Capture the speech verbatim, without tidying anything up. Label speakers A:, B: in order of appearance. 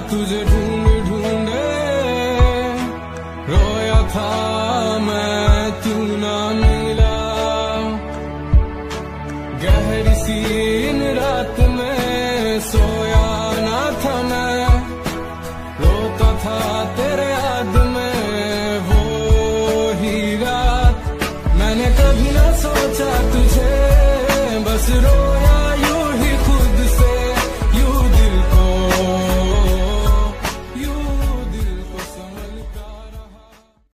A: तुझे ढूंढ ढूंढे रोया था मैं, तू ना मिला। गहरी सी इन रात में सोया